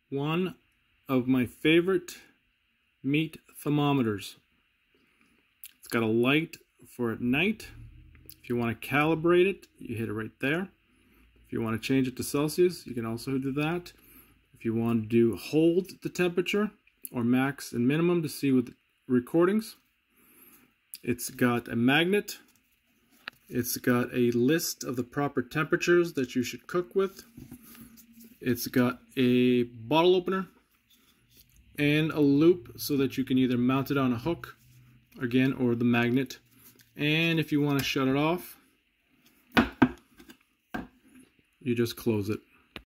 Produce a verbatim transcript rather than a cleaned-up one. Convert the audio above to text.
one of my favorite meat thermometers. It's got a light for at night. If you want to calibrate it, you hit it right there. If you want to change it to Celsius, you can also do that. If you want to do hold the temperature or max and minimum to see with the recordings, it's got a magnet. It's got a list of the proper temperatures that you should cook with. It's got a bottle opener and a loop so that you can either mount it on a hook again or the magnet. And if you want to shut it off, you just close it.